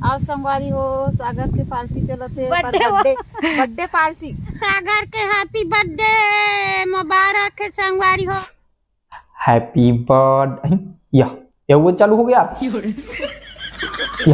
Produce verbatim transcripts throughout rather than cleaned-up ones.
आओ संगवारी हो, सागर के पार्टी चलत है, बर्थडे बर्थडे पार्टी। सागर के हैप्पी बर्थडे मुबारक है संगवारी हो। हैप्पी बर्थडे या या वो चालू हो गया या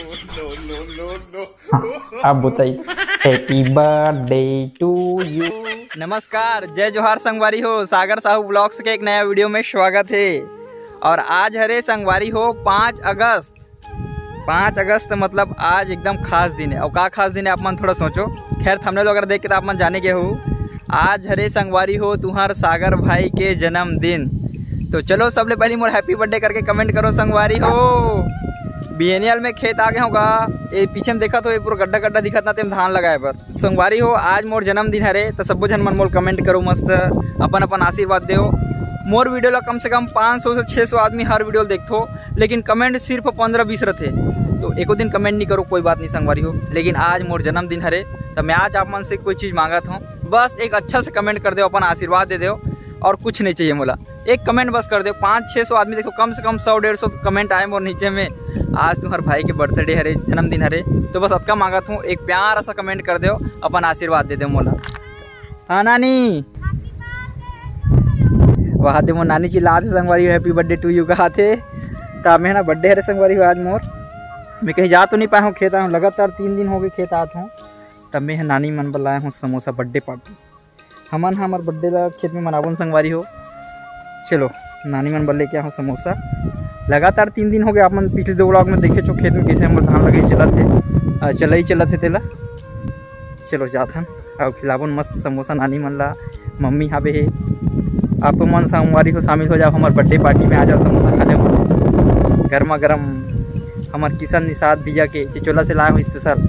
हाँ, अब बताइए हैप्पी बर्थडे टू यू। नमस्कार, जय जोहार संगवारी हो। सागर साहू ब्लॉग्स के एक नया वीडियो में स्वागत है। और आज हरे संगवारी हो पाँच अगस्त। पाँच अगस्त मतलब आज एकदम खास दिन है। और का खास दिन है आप मन थोड़ा सोचो। खैर थंबनेल वगैरह देख के तो आप मन जाने के हो। आज हरे संगवारी हो तुम्हार सागर भाई के जन्मदिन। तो चलो सबले पहले मोर हैप्पी बर्थडे करके कमेंट करो संगवारी हो। बीएनएल में खेत आ गए होगा, ये पीछे में देखा तो ये पूरा गड्ढा गड्ढा दिखत ना, तेम धान लगाए पर संगवारी हो। आज मोर जन्मदिन हरे तो सबो जन मन मोल कमेंट करो, मस्त अपन अपन आशीर्वाद दो। मोर वीडियो ला कम से कम पाँच सौ से छह सौ आदमी हर वीडियो देखो, लेकिन कमेंट सिर्फ पंद्रह बीस रहते। तो एको दिन कमेंट नहीं करो, कोई बात नहीं संगवारी हो। लेकिन आज मोर जन्मदिन हरे तो मैं आज आप मन से कोई चीज मांगत हूँ, बस एक अच्छा से कमेंट कर दो, अपन आशीर्वाद दे दो और कुछ नहीं चाहिए मोला। एक कमेंट बस कर दो। पाँच छह सौ आदमी देखो, कम से कम सौ डेढ़ सौ कमेंट आए मोर नीचे में। आज तुम्हारे भाई के बर्थडे हरे, जन्मदिन हरे, तो बस अतका मांगत हूँ, एक प्यारा सा कमेंट कर दो, अपन आशीर्वाद दे दो मोला। हाँ नानी, वहाँ दे मोर नानी चिल्ला थे संगवारी हो हैप्पी बर्थडे टू यू कहा थे। तो मैं ना बर्थडे हरे संगवारी हो आज मोर। मैं कहीं जा तो नहीं पाया हूँ, खेत आया हूँ, लगातार तीन दिन हो गए खेत आता हूँ। तब मैं नानी मन बुलाया हूँ समोसा बर्थडे पार्टी। हमन हमारे बर्थडे ला खेत में मनावन संगवारी हो। चलो नानी मन बल लेके आया हूँ समोसा। लगातार तीन दिन हो गए, आप मन पिछले दो व्लॉग में देखे छो खेत में कैसे हम धान लगे चला थे, चला ही चला थे तेला। चलो जात हम और खिलावन मस्त समोसा नानी मन ला। मम्मी यहाँ पे है, आप मन संगवारी हो शामिल हो जाओ हमारे बर्थडे पार्टी में। आ जाओ समोसा खा ले मस्त गर्मा गर्म। हमारे किसान निषाद भैया के चिचोला से लाए हूँ स्पेशल।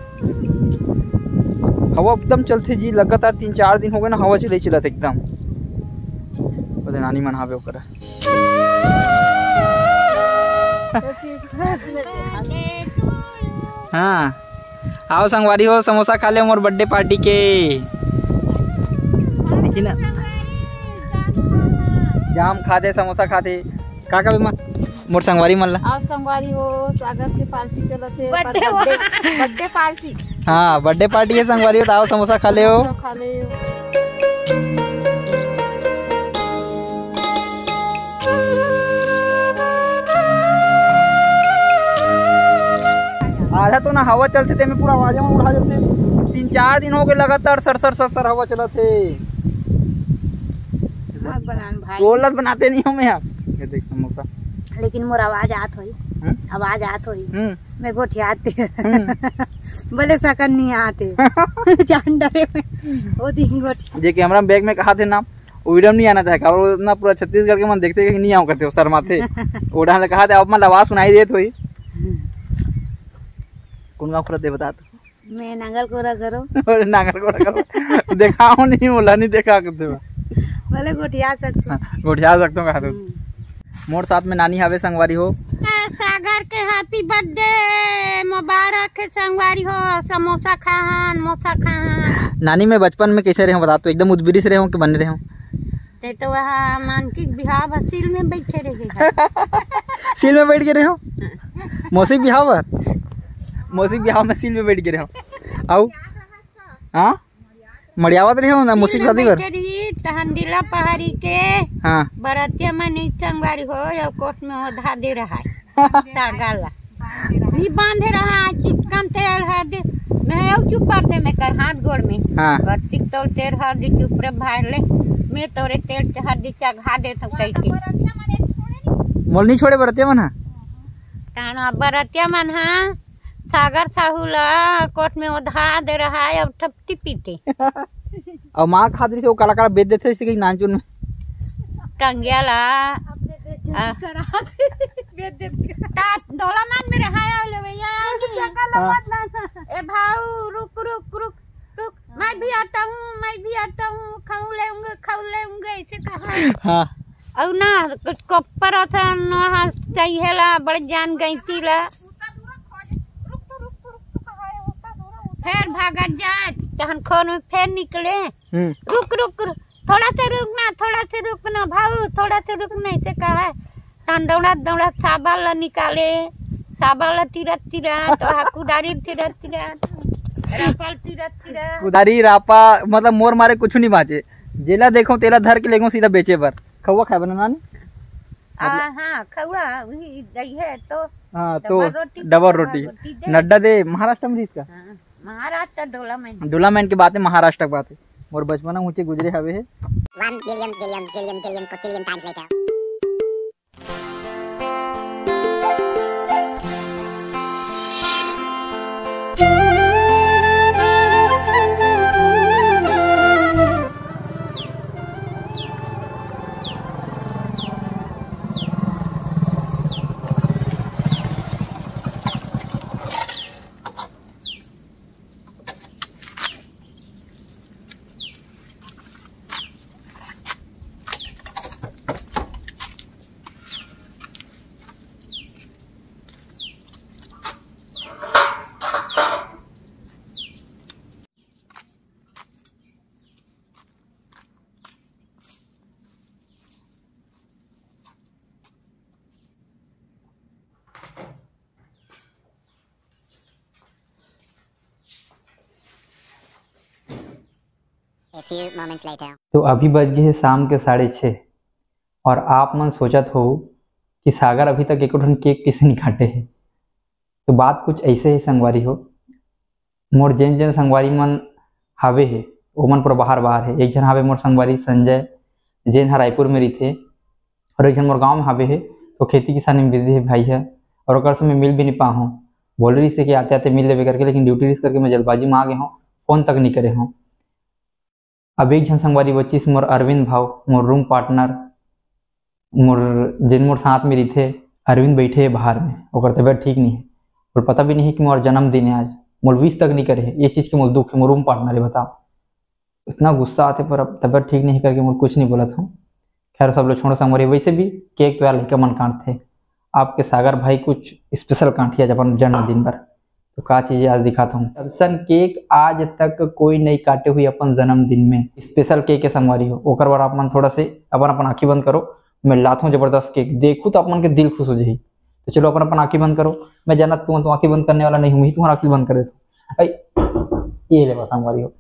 हवा एकदम चलते जी, लगातार तीन चार दिन हो गए ना, हवा चले चला था एकदम। नानी मन हावे ओकरा। हाँ आओ संगवारी हो, समोसा खा ले मोर बर्थडे पार्टी के। देखी ना जाम खा दे, समोसा खा दे। का का बीमा मोर संगवारी मन ला। आओ संगवारी हो, सागर के पार्टी चलत है, बर्थडे बर्थडे पार्टी। हाँ बर्थडे पार्टी है संगवारी हो, तो आओ समोसा खा ले हो। खा ले आधा तो ना हवा चलते थे, मैं पूरा आवाज में उड़ा जाते। तीन चार दिन हो गए लगातार सर सर सर सर हवा चला थे। गोलत बनाते नहीं हो मैं आप। ये देख समोसा, लेकिन मोर आवाज आत होई, आवाज आत होई। मैं गोठियाते बोले सकन नहीं आते जान डरे में वो दिन गोठी जे कैमरा बैग में कहा थे ना, वीडियो नहीं आना था और ना पूरा छत्तीसगढ़ के मन देखते कि नहीं आऊं करते हो शर्माते। ओढ़ा ने कहा था अब मन आवाज सुनाई देत होई। कौन गाँव खुला दे बता तो। मैं नांगल कोरा करो और नांगल कोरा करो देखाओ नहीं, बोला नहीं देखा करते बोले गोठिया सकते गोठिया सकते हो कहा तो। मोर साथ में नानी हावे संगवारी हो। सागर के हैप्पी बर्थडे मुबारक है संगवारी हो। समोसा खान मोसा खान। नानी में बचपन में कैसे रहे हो बता तो? एकदम उदबिरी से रहे हो कि बने रहे हो? ते तो वहाँ मानसिक बिहाव सील में बैठे रहे। सील में बैठ के रहे हो? मौसिक बिहाव मौसिक बिहाव में सील में बैठ के रहे हो? आओ हाँ मड़ियावत रहे हो ना मौसिक शादी पर? तहंडीला पहाड़ी के हाँ बरतिया में नहीं संगवारी हो या कोट में ओढ़ा दे रहा है सागाला नहीं बांधे रहा चिकन तेल हर मैं अब चुप कर दे मैं कर हाथ गोड़ में। हाँ बत्ती तो तेल हर दी चुप रे भार ले मैं तोरे तेल हर दी चघा दे तो कैसे मोल नहीं छोड़े बरतिया मन। ताना बरतिया मन हाँ सागर साहूला कोट में ओढ़ा दे रहा है अब ठपटी पीटे। और माँ खादरी से वो काला काला बेच देते इससे नानचुन में टंगिया ला डोलामान में रहा ए भाऊ रुक रुक रुक रुक मैं भी आता हूँ मैं भी आता हूँ खाऊ लेंगे खाऊ लेंगे ऐसे कहा। हाँ और ना कप्पर चाहिए ला बड़े जान गई थी ला फिर भागत जाए तहन खोन में फिर निकले। रुक रुक थोड़ा सा रुकना थोड़ा सा रुकना भाऊ थोड़ा सा रुकना ऐसे कहा। तहन दौड़ा दौड़ा साबा ला निकाले साबल तीरथ तीरथ तो कुदारी तीरथ तीरथ रापल तीरथ तीरथ कुदारी रापा मतलब मोर मारे कुछ नहीं बाचे। जेला देखो तेला धर के लेगो सीधा बेचे पर। खौआ खाए बना नानी? आ हाँ खौआ वही दही है तो हाँ तो डबल रोटी नड्डा दे महाराष्ट्र में इसका हाँ, महाराष्ट्र डोलामेंट डोलामेंट की बात है, महाराष्ट्र की बात है। और बचपना ऊंचे गुजरे हवे है। One billion zillion jillion billion cotillion times later. A few moments later. तो अभी बज गए हैं शाम के साढ़े छः और आप मन सोचत हो कि सागर अभी तक एक ठन केक किसे नहीं काटे है। तो बात कुछ ऐसे ही संगवारी हो। मोर जैन जैन संगवारी मन हावे है ओमन पूरा बाहर बाहर है। एक जन हावे मोर संगवारी संजय जैन हा रायपुर में रही और एक जन मोर गाँव में हावे है तो खेती किसानी में बिजी है भाई है। और अगर से मैं मिल भी नहीं पा हूँ, बोल रही से कि आते आते मिल लेवे करके, लेकिन ड्यूटी रिस करके मैं जल्दबाजी में आ गया हूँ, फोन तक नहीं करे हूँ। अब एक जन संगवारी बच्ची से मोर अरविंद भाव मोर रूम पार्टनर मोर जिन मोर साथ में रही थे अरविंद बैठे है बाहर में, और तबियत ठीक नहीं है और पता भी नहीं है कि मोर जन्मदिन है आज। मोर विश तक नहीं करे है, ये चीज़ के मोर दुख है। मोर रूम पार्टनर है, बताओ इतना गुस्सा आते पर अब तबियत ठीक नहीं करके मोर कुछ नहीं बोला था। खैर सब लोग छोड़ो संगवारी। वैसे भी केक तो यार लड़का मन काट थे, आपके सागर भाई कुछ स्पेशल काटिया जब अपन जन्मदिन पर, तो का चीज़ें आज दिखाता हूँ। दर्शन केक आज तक कोई नहीं काटे हुई अपन जन्मदिन में, स्पेशल केक के संगवारी हो। ओकर बार अपन थोड़ा से अपन अपन आँखी बंद करो, मैं लाता हूँ जबरदस्त केक, देखूँ तो अपन के दिल खुश हो जाए। तो चलो अपन अपन आँखी बंद करो। मैं जाना तू तो आँखी बंद करने वाला नहीं हूँ, ही तुम्हारा आँखी बंद कर देता। ये ले बस संगवारी हो।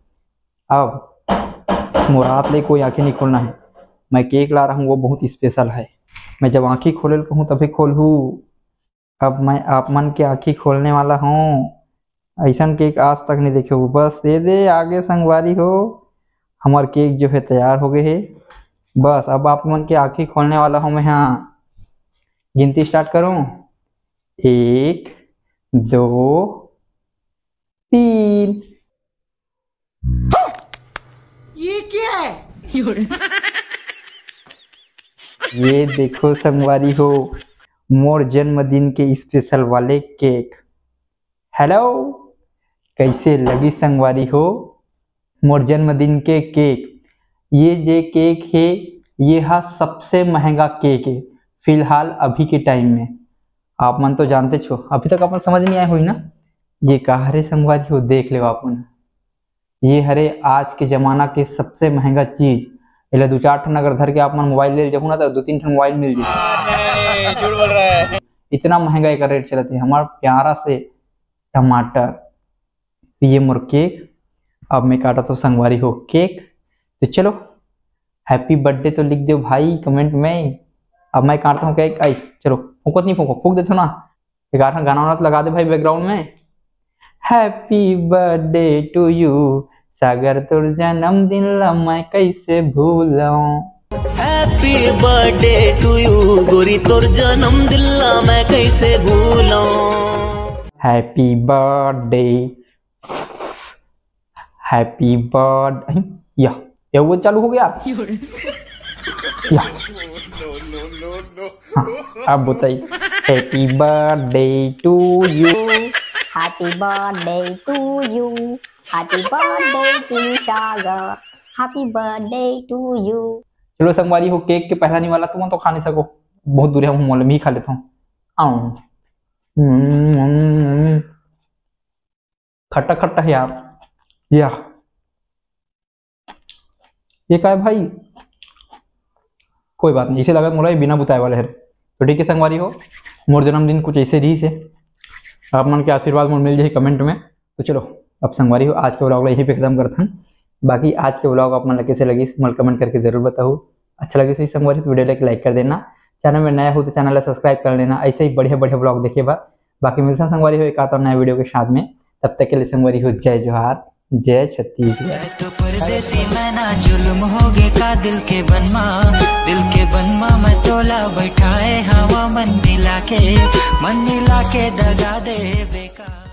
अब मुराद ले कोई आँखें नहीं खोलना है, मैं केक ला रहा हूँ वो बहुत स्पेशल है। मैं जब आँखी खोले कहूँ तभी खोलूँ। अब मैं आप मन के आँखी खोलने वाला हूँ, ऐसा केक आज तक नहीं देखे हो। बस ये दे आगे संगवारी हो, हमार केक जो है तैयार हो गए है। बस अब आप मन के आँखी खोलने वाला हूँ मैं। हाँ गिनती स्टार्ट करूँ, एक दो तीन। ये क्या है? ये देखो संगवारी हो मोर जन्मदिन के स्पेशल वाले केक। हेलो कैसे लगी संगवारी हो मोर जन्मदिन के केक। ये जे केक है ये हा सबसे महंगा केक है फिलहाल अभी के टाइम में। आप मन तो जानते छो, अभी तक अपन समझ नहीं आए हुई ना ये का हरे संगवारी हो। देख ले अपन, ये हरे आज के जमाना के सबसे महंगा चीज। इला दो चार ठन अगर धर के आप मन मोबाइल ले जाऊँ ना तो दो तीन ठन मोबाइल मिल जाए। झूठ बोल रहा है। इतना महंगा एक रेट चलते है। हमारा प्यारा से टमाटर, ये मोर केक। अब मैं काटा तो संगवारी हो केक। तो चलो हैप्पी बर्थडे तो लिख दो भाई कमेंट में। अब मैं काटता हूँ केक। आई चलो फूको नहीं फूको फूक देते ना, एक आठ गाना वाना तो लगा दे भाई बैकग्राउंड में। Happy birthday to you Sagar तोर जन्मदिन ला मैं कैसे भूलूं। हैप्पी बर्थडे टू यू गोरी तोर जन्मदिन ला मैं कैसे भूलूं। Happy birthday happy birthday. या या वो चालू हो गया या हाँ, अब बताइए happy birthday to you. Happy birthday to you. Happy birthday to Sagar. Happy birthday to you. चलो संगवारी हो केक के पहला नहीं वाला तुम तो खा नहीं सको, बहुत दूर है हूँ मोल में ही खा लेता हूँ। खट्टा खट्टा है यार। या ये क्या है भाई? कोई बात नहीं, इसे लगा मोला बिना बुताए वाले है। तो ठीक है संगवारी हो मोर जन्मदिन कुछ ऐसे रही से। आप मन के आशीर्वाद मन मिल जाए कमेंट में। तो चलो अब संगवारी हो आज के व्लॉग यहीं पे खत्म करता हूँ। बाकी आज के व्लॉग आप मन कैसे लगी मन कमेंट करके जरूर बताओ। अच्छा लगे तो संगवारी तो वीडियो लाइक कर देना, चैनल में नया हो तो चैनल सब्सक्राइब कर लेना। ऐसे ही बढ़िया बढ़िया ब्लॉग देखे बा। बाकी मिलता है संगवारी हो एक आता नया वीडियो के साथ में। तब तक के लिए संगवारी हो जय जोहार, जय छत्तीसगढ़। तो परदेसी मैं ना जुल्म होगे का दिल के बनमा, दिल के बनमा मैं तोला बैठाए हवा मन मिला के, मन मिला के दगा दे बेकार।